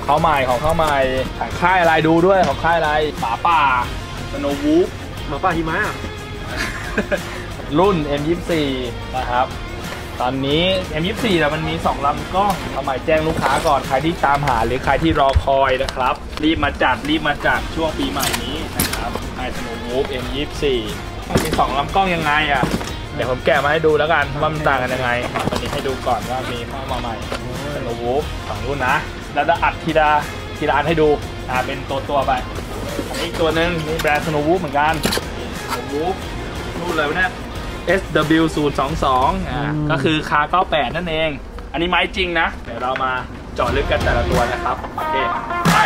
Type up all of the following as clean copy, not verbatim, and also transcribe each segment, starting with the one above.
เข้าใหม่ของค่ายอะไรดูด้วยของค่ายอะไรหมาป่าสโนว์วูฟหมาป่าหิมะรุ่น M24 นะครับตอนนี้ M24 แต่มันมี2ลำกล้องเข้าใหม่แจ้งลูกค้าก่อนใครที่ตามหาหรือใครที่รอคอยนะครับรีบมาจัดช่วงปีใหม่นี้นะครับไอสโนว์วูฟ M24 มันมี2ลำกล้องยังไงอ่ะเดี๋ยวผมแกะมาให้ดูแล้วกันว่ามันต่างกันยังไงวันนี้ให้ดูก่อนว่ามีเข้ามาใหม่สโนว์วูฟ2รุ่นนะแล้วจะอัดทีละอันให้ดูเป็นตัวไปอันนี้อีกตัวนึงนี่แบรนด์สโนว์วูฟเหมือนกันสโนว์วูฟรุ่นอะไรวะเนี่ย SW022 ก็คือคา98นั่นเองอันนี้ไม้จริงนะเดี๋ยวเรามาเจาะลึกกันแต่ละตัวนะครับโอเคไป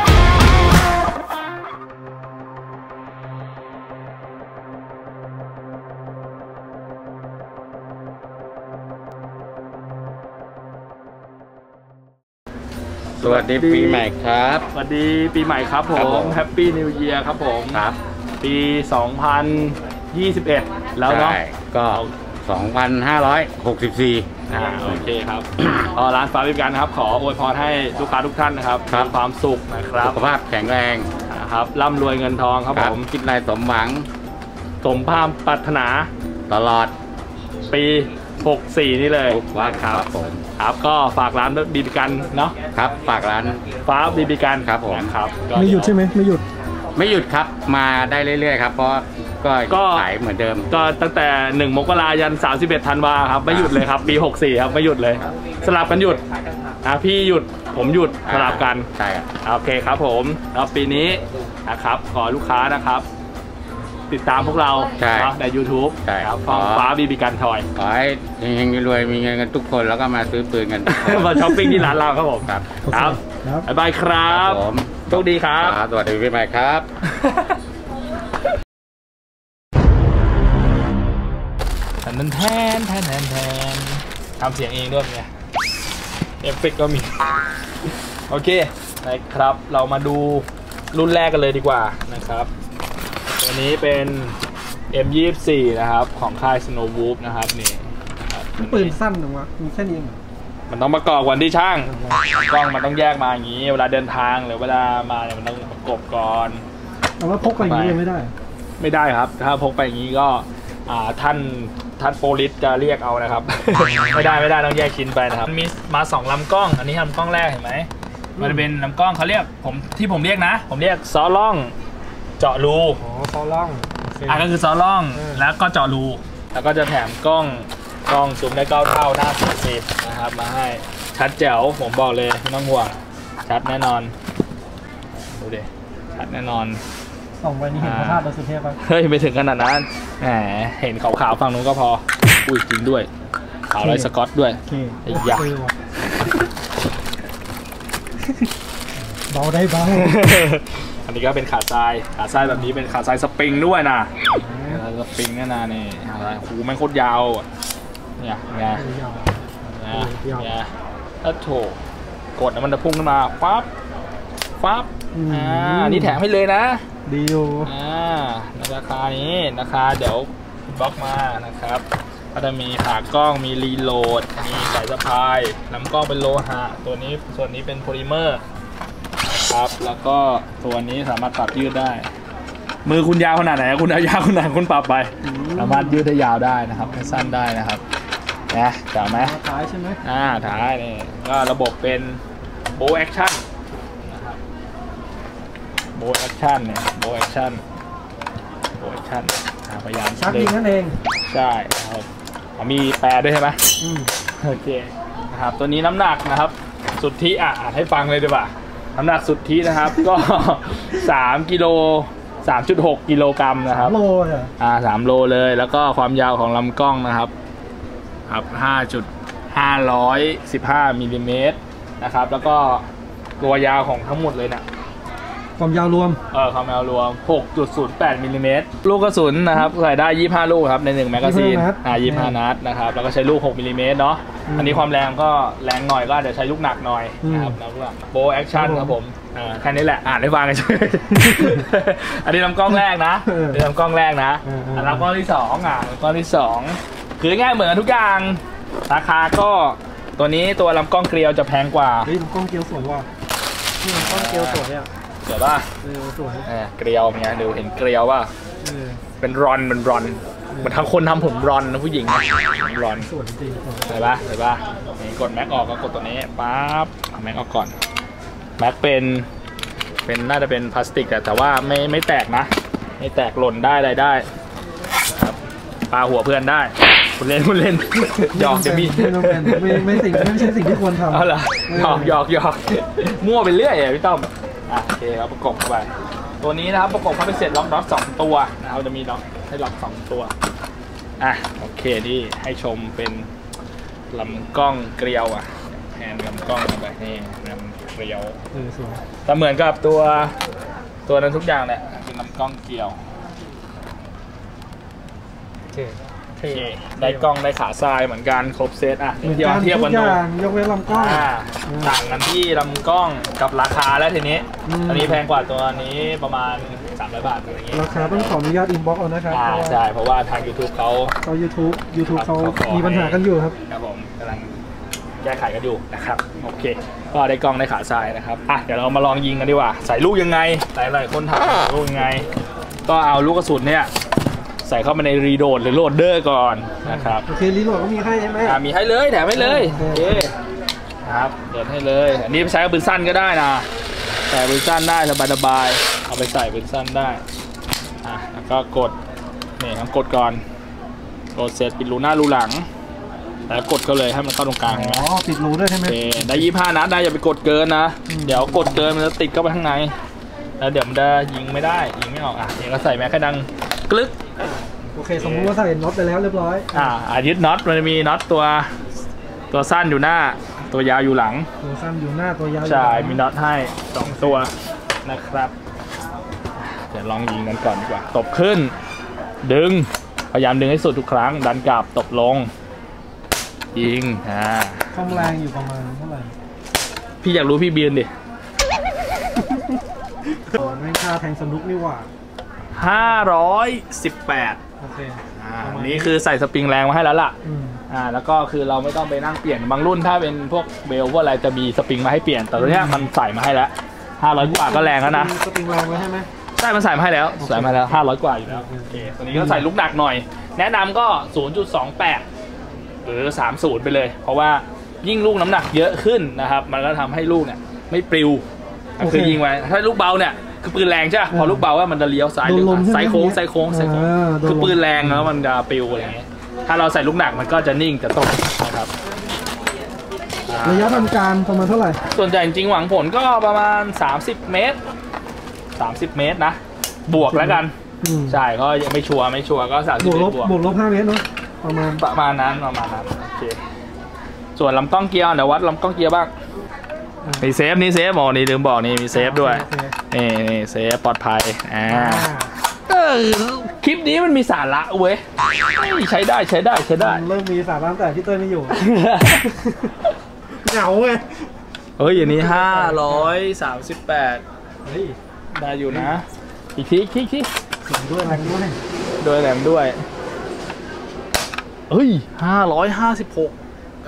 สวัสดีปีใหม่ครับสวัสดีปีใหม่ครับผมแฮปปี้นิวเยียร์ครับผมครับปี2021แล้วเนาะก็2564 โอเคครับร้านฟ้าวิการครับขออวยพรให้ลูกค้าทุกท่านนะครับมีความสุขนะครับสุขภาพแข็งแรงครับร่ำรวยเงินทองครับผมคิดอะไรสมหวังสมภาพปรารถนาตลอดปี64นี่เลยครับผมครับก็ฝากร้านบีบีกันเนาะครับฝากร้านฟ้าบีบีกันครับผมครับไม่หยุดใช่ไหมไม่หยุดครับมาได้เรื่อยๆครับเพราะก็ขายเหมือนเดิมก็ตั้งแต่1 มกรายัน31 ธันวาครับไม่หยุดเลยครับปี64ครับไม่หยุดเลยสลับกันหยุดพี่หยุดผมหยุดสลับกันใช่ครับโอเคครับผมแล้วปีนี้นะครับขอลูกค้านะครับติดตามพวกเราใน YouTube ครับฟ้าบีบีกันทอยขอให้เฮงๆรวยมีเงินกันทุกคนแล้วก็มาซื้อปืนกันมาช้อปปิ้งที่ร้านเราครับผมครับบ๊ายบายครับโชคดีครับสวัสดีปีใหม่ครับแทนทำเสียงเองด้วยไงเอฟเฟกต์ก็มีโอเคนะครับเรามาดูรุ่นแรกกันเลยดีกว่านะครับตัวนี้เป็น M24 นะครับของค่าย Snow Wolf นะครับนี่ปืนสั้นหรือวะมีแค่นี้มันต้องประกอบวันที่ช่างกล้องมันต้องแยกมาอย่างนี้เวลาเดินทางหรือเวลามาเนี่ยมันต้องประกอบก่อนแต่ว่าพกไปอย่างนี้ไม่ได้ครับถ้าพกไปอย่างนี้ก็ท่านโปลิสจะเรียกเอานะครับ ไม่ได้ต้องแยกชิ้นไปนะครับมีมา2ลำกล้องอันนี้ลำกล้องแรกเห็นไหมมันเป็นลำกล้องเขาเรียกผมเรียกนะผมเรียกซอล่องเจาะรูซอล่องก็คือซอล่องแล้วก็เจาะรูแล้วก็จะแถมกล้องซูมได้9 เท่าหน้า40นะครับมาให้ชัดแจ๋วผมบอกเลยไม่ต้องห่วงชัดแน่นอนดูดิชัดแน่นอนส่งไปนี่เห็นพระธาตุดอยสุเทพป่ะเฮ้ยไม่ถึงขนาดนั้นแหมเห็นขาวๆฝั่งนู้นก็พออุ้ยจริงด้วยขาวไรสกอตด้วยไอ้ยักษ์เบาได้เบาอันนี้ก็เป็นขาทรายแบบนี้เป็นขาทรายสปริงด้วยนะสปริงแน่นอนนี่อะไรหูมันโคตรยาวเนี่ยถ้าโถกดมันจะพุ่งขึ้นมาปั๊บอันนี้แถมให้เลยนะดีอยู่ในราคานี้เดี๋ยวบล็อกมานะครับก็จะมีขากล้องมีรีโหลดมีสายสะพายลำกล้องเป็นโลหะส่วนนี้เป็นโพลิเมอร์ครับแล้วก็ตัวนี้สามารถปรับยืดได้มือคุณยาวขนาดไหนคุณเอายาวขนาดคุณปรับไปสามารถยืดได้ยาวได้นะครับให้สั้นได้นะครับนะจ๋าไหมท้ายใช่ไหมท้ายนี่ก็ระบบเป็นโบว์แอคชั่นนะครับโบว์แอคชั่นเนี่ยโบว์แอคชั่นพยายามชักยิงนั่นเองใช่ครับมีแปรด้วยใช่ไหมโอเคนะครับตัวนี้น้ำหนักนะครับสุทธิอ่านให้ฟังเลยดีกว่าน้ำหนักสุทธินะครับก็3 กิโล 3.6 กิโลกรัมนะครับ3 โลเลยแล้วก็ความยาวของลำกล้องนะครับ5.515 มิลลิเมตรนะครับแล้วก็ตัวยาวของทั้งหมดเลยเนี่ยความยาวรวมความยาวรวม 6.08 มิลลิเมตรลูกกระสุนนะครับใส่ได้25 ลูกครับใน1แมกกาซีน25 นัดนะครับแล้วก็ใช้ลูก6 มิลลิเมตรเนาะอันนี้ความแรงก็แรงหน่อยก็อาจจะใช้ลูกหนักหน่อยนะครับแล้วก็โบว์แอคชั่นครับผมแค่นี้แหละอ่านให้ฟังกันอันนี้ลำกล้องแรกนะลำกล้องแรกนะลำกล้องที่2ลำกล้องที่2คือง่ายเหมือนทุกอย่างราคาก็ตัวนี้ตัวลำกล้องเกลียวจะแพงกว่าลำกล้องเกลียวสวยว่ะนี่มันต้องเกลียวสวยอ่ะเดี๋ยวป่ะสวยเกลียวเนี่ยดูเห็นเกลียวป่ะเป็นรอนเป็นรอนเหมือนทั้งคนทำผมรอนนะผู้หญิงนะรอนสวยจริงเห็นป่ะเห็นป่ะนี่กดแม็กออกก็กดตัวนี้ปั๊บเอาแม็กออกก่อนแม็กเป็นน่าจะเป็นพลาสติกแต่ว่าไม่แตกนะไม่แตกหล่นได้อะไรได้ครับปาหัวเพื่อนได้คุณเล่นหยอกจะมีไม่ใช่สิ่งที่ควรทำเอาล่ะหยอกมั่วไปเรื่อยพี่ต้อมโอเคครับประกบเข้าไปตัวนี้นะครับประกบเข้าไปเสร็จล็อกน็อต2ตัวนะครับจะมีล็อกให้ล็อก2ตัวโอเคนี่ให้ชมเป็นลำกล้องเกลียวแทนลำกล้องแบบนี้ลำเกลียวสวยแต่เหมือนกับตัวนั้นทุกอย่างแหละเป็นลำกล้องเกลียวโอเคได้กล้องได้ขาทรายเหมือนกันครบเซตเทียบกันดูยกเว้นลำกล้องต่างกันที่ลำกล้องกับราคาแล้วทีนี้อันนี้แพงกว่าตัวนี้ประมาณ300 บาทอะไรอย่างงี้ราคาต้องขออนุญาตอินบ็อกซ์เอานะครับใช่เพราะว่าทาง YouTube เขา YouTube เขามีปัญหากันอยู่ครับผมกำลังแก้ไขกันอยู่นะครับโอเคก็ได้กล้องได้ขาทรายนะครับเดี๋ยวเรามาลองยิงกันดีกว่าใส่ลูกยังไงหลายคนถามลูกยังไงก็เอาลูกกระสุนเนี่ยใส่เข้ามาในรีโหลดหรือโหลดเดอร์ก่อนนะครับโอเครีโหลดก็มีให้ใช่ไหมมีให้เลยแถมให้เลยโอเคครับเดี๋ยวให้เลยอันนี้ใช้ปืนสั้นก็ได้นะใส่ปืนสั้นได้สบายๆเอาไปใส่ปืนสั้นได้แล้วก็กดนี่ต้องกดก่อนกดเสร็จปิดรูหน้ารูหลังแล้วกดก็เลยให้มันเข้าตรงกลางปิดรูด้วยใช่ไหมได้25 นัดได้อย่าไปกดเกินนะเดี๋ยวกดเกินมันจะติดเข้าไปข้างในแล้วเดี๋ยวมันจะยิงไม่ได้ยิงไม่ออกนี่ก็ใส่แม็กให้ดังกลึกโอเคสมมติว่าใส่น็อตไปแล้วเรียบร้อยยึดน็อตมันจะมีน็อตตัวสั้นอยู่หน้าตัวยาวอยู่หลังตัวสั้นอยู่หน้าตัวยาวใช่มีน็อตให้2ตัวนะครับเดี๋ยวลองยิงกันก่อนดีกว่าตบขึ้นดึงพยายามดึงให้สุดทุกครั้งดันกลับตบลงยิงความแรงอยู่ประมาณเท่าไหร่พี่อยากรู้พี่บีนดิไม่ค่าแทงสนุกนี่หว่า 518โอเคนี่คือใส่สปริงแรงมาให้แล้วล่ะแล้วก็คือเราไม่ต้องไปนั่งเปลี่ยนบางรุ่นถ้าเป็นพวกเบลพวกอะไรจะมีสปริงมาให้เปลี่ยนแต่ตัวนี้มันใส่มาให้แล้ว500 กว่าก็แรงแล้วนะสปริงแรงไว้ใช่ไหมใช่มันใส่มาให้แล้วใส่มาแล้ว500 กว่าอยู่แล้วโอเคตัวนี้ก็ใส่ลูกหนักหน่อยแนะนำก็ 0.28 หรือ 30 ไปเลยเพราะว่ายิ่งลูกน้ำหนักเยอะขึ้นนะครับมันก็ทำให้ลูกเนี่ยไม่ปลิวคือยิงไว้ถ้าลูกเบาเนี่ยคือปืนแรงใช่พอลูกเบาว่ามันจะเลี้ยวซ้ายหรือซ้ายโค้งคือปืนแรงแล้วมันจะปลิวอะไรเงี้ยถ้าเราใส่ลูกหนักมันก็จะนิ่งจะตกนะครับระยะทำการประมาณเท่าไหร่ส่วนใหญ่จริงหวังผลก็ประมาณ30 เมตรนะบวกแล้วกันใช่ก็ยังไม่ชัวร์ก็30 เมตรบวกลบ5 เมตรเนาะประมาณนั้นโอเคส่วนลำกล้องเกียร์เดี๋ยววัดลำกล้องเกียร์บ้างมีเซฟนี่ลืมบอกนี่มีเซฟด้วยนี่เซฟปลอดภัยคลิปนี้มันมีสาระเว้ยใช้ได้เริ่มมีสาระแต่พี่เต้ยไม่อยู่เหงาไงอย่างนี้538ได้อยู่นะอีกทีด้วยแรงด้วย 556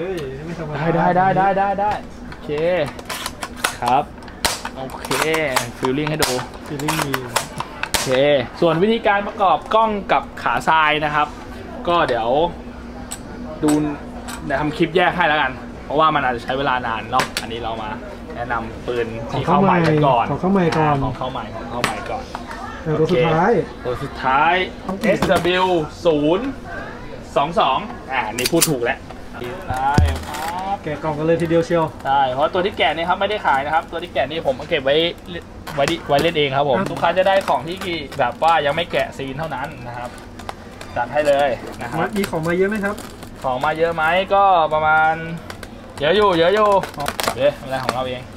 ได้โอเคครับโอเคฟิลลิ่งให้ดูฟิลลิ่งดีโอเคส่วนวิธีการประกอบกล้องกับขาทรายนะครับก็เดี๋ยวดูทำคลิปแยกให้แล้วกันเพราะว่ามันอาจจะใช้เวลานานเนาะอันนี้เรามาแนะนำปืนที่เข้าใหม่ก่อนของเข้าใหม่ก่อนตัวสุดท้าย SW 022นี่พูดถูกแล้วได้แกะกล่องกันเลยทีเดียวเชียวใช่เพราะตัวที่แกะนี่ครับไม่ได้ขายนะครับตัวที่แกะนี่ผมเก็บไว้เล่นเองครับผมลูกค้าจะได้ของที่แบบว่ายังไม่แกะซีนเท่านั้นนะครับจัดให้เลยนะครับมีของมาเยอะไหมครับของมาเยอะไหมก็ประมาณเยอะอยู่อะไรของเราเอง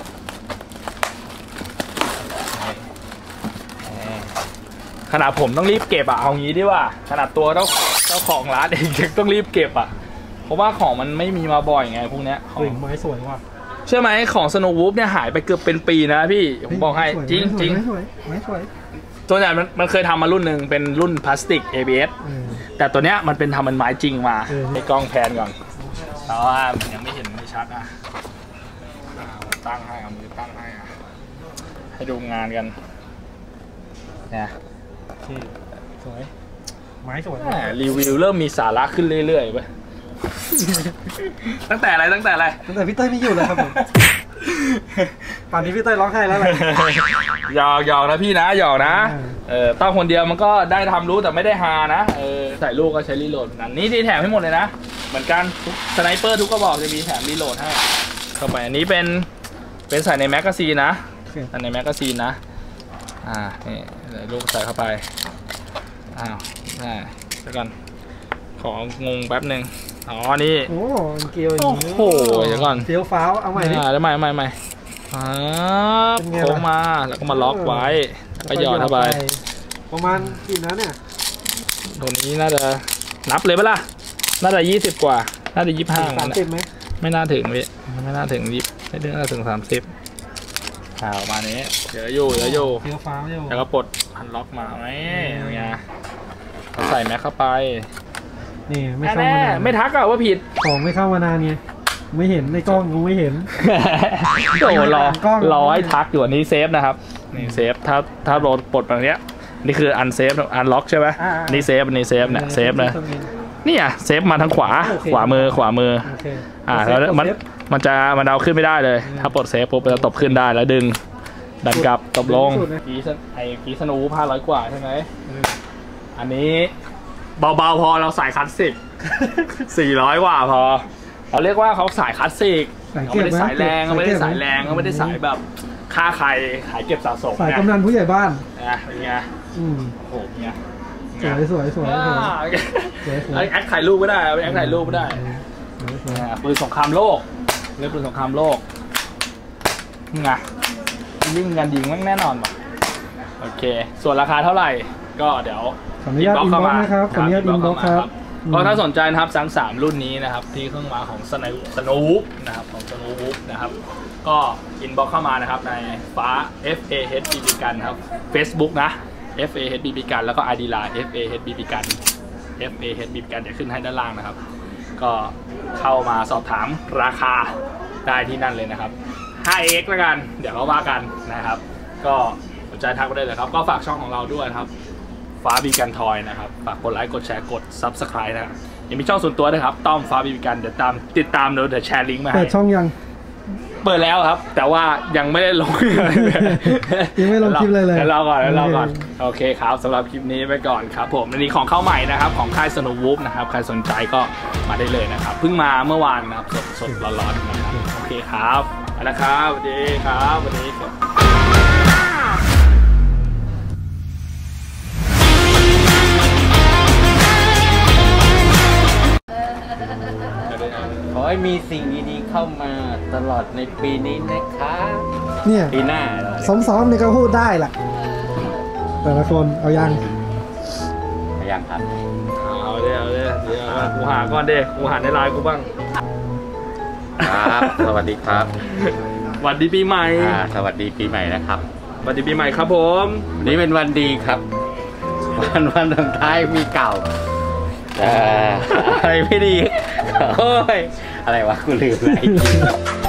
ขนาดผมต้องรีบเก็บเอางี้ดีว่าขนาดตัวเจ้าของร้านเองต้องรีบเก็บเพราะว่าของมันไม่มีมาบ่อยไงพวกเนี้ยของไม้สวยว่ะใช่ไหมของสโนว์วูฟเนี่ยหายไปเกือบเป็นปีนะพี่ผมบอกให้จริงไม้สวยตัวใหญ่มันเคยทำมารุ่นหนึ่งเป็นรุ่นพลาสติก ABS แต่ตัวเนี้ยมันเป็นทำมันไม้จริงมาให้กล้องแพนก่อนเพราะว่ายังไม่เห็นไม่ชัดตั้งให้เอามือตั้งให้ให้ดูงานกันเนี่ยสวยไม้สวยรีวิวเริ่มมีสาระขึ้นเรื่อยๆไป ตั้งแต่อะไรตั้งแต่พี่เต้ยไม่อยู่เลยครับผมป่านนี้พี่เต้ยร้องไห้แล้วเลยหยอกนะพี่นะหยอกนะต้องคนเดียวมันก็ได้ทำรู้แต่ไม่ได้ฮานะใส่ลูกก็ใช้รีโหลดนั่นนี่แถมให้หมดเลยนะเหมือนกันทุกสไนเปอร์ทุกกระบอกจะมีแถมรีโหลดให้เข้าไปอันนี้เป็นใส่ในแมกกาซีนนะใส่ในแมกกาซีนนะนี่ลูกใส่เข้าไปเดี๋ยวก่อนของงแป๊บหนึ่งอ๋อนี่โอ้เกียวโอ้โหเดี๋ยวก่อนเฟี้ยวฟ้าวเอาใหม่ดิได้ใหม่โค้งมาแล้วก็มาล็อกไว้แล้วก็หยอดเข้าไปประมาณกี่นัดเนี่ยตัวนี้น่าจะนับเลยปะล่ะน่าจะ20กว่าน่าจะ25 30ไหมไม่น่าถึงพี่ไม่น่าถึง20ไม่น่าถึง30ประมาณนี้เดี๋ยวอยู่เฟี้ยวฟ้าวอยู่แล้วก็ปลดอันล็อกมาไหมไงใส่แม็กเข้าไปนี่ไม่เข้ามานานไม่ทักอะว่าผิดของไม่เข้ามานานไงไม่เห็นในกล้องกูไม่เห็นโอ้รอให้ทักอยู่อันนี้เซฟนะครับนี่เซฟถ้าโหลดปลดแบบนี้นี่คืออันเซฟอันล็อกใช่ไหมนี่เซฟอันนี้เซฟเนี่ยเซฟนะนี่อ่ะเซฟมาทางขวามือแล้วมันเอาขึ้นไม่ได้เลยถ้าปลดเซฟปุ๊บมันจะตบขึ้นได้แล้วดึงดันกลับตบลงกีสนู500 กว่าใช่ไหมอันนี้เบาๆพอเราใส่คลาสสิก400 กว่าพอเราเรียกว่าเขาสายคลาสสิกเขาไม่ได้สายแรงเขาไม่ได้สายแรงเขาไม่ได้สายแบบค่าใครขายเก็บสะสมสายกำนันผู้ใหญ่บ้านเป็นไงโอ้โหเนี่ยสวยแอคถ่ายรูปก็ได้แอคถ่ายรูปก็ได้ปืนสงครามโลกเรียกปืนสงครามโลกไงยิ่งกันยิงแน่นอนโอเคส่วนราคาเท่าไหร่ก็เดี๋ยวขออนุญาตอินบ็อกซ์นะครับขออนุญาตอินบ็อกซ์ครับก็ถ้าสนใจนะครับทั้ง3รุ่นนี้นะครับที่เครื่องมาของสโนว์นะครับของสโนว์นะครับก็อินบ็อกซ์เข้ามานะครับในฟ้า FAHBB กันครับ Facebook นะ FAHBB กันแล้วก็ ID Line FAHBB กัน FAHBB กันเดี๋ยวขึ้นให้ด้านล่างนะครับก็เข้ามาสอบถามราคาได้ที่นั่นเลยนะครับ 5X แล้วกันเดี๋ยวเราว่ากันนะครับก็สนใจทักมาได้เลยครับก็ฝากช่องของเราด้วยครับฟ้าบีกันทอยนะครับฝากกดไลค์กดแชร์กด Subscribe นะครับยังมีช่องส่วนตัวด้วยครับต้อมฟ้าบีกันเดี๋ยวติดตามเดี๋ยวแชร์ลิงก์มาให้เปิดช่องยังเปิดแล้วครับแต่ว่ายังไม่ได้ลงยังไม่ลงคลิปเลยแล้วรอก่อนโอเคครับสำหรับคลิปนี้ไปก่อนครับผมอันนี้ของเข้าใหม่นะครับของค่ายสโนว์วูฟนะครับใครสนใจก็มาได้เลยนะครับเพิ่งมาเมื่อวานนะครับสดร้อนๆนะครับโอเคครับไปแล้วครับสวัสดีครับวันนี้ขอให้มีสิ่งดีๆเข้ามาตลอดในปีนี้นะคะเนี่ยปีหน้าซ้อมๆนี่ก็พูดได้ล่ะแต่ละคนเอายังครับเอาเดี๋ยวกูหาก่อนกูหาในไลน์กูบ้างครับสวัสดีครับสวัสดีปีใหม่สวัสดีปีใหม่นะครับสวัสดีปีใหม่ครับผมนี่เป็นวันดีครับวันสุดท้ายมีเก่าอะไรไม่ดีโอ้ยอะไรวะกูลืมอะไร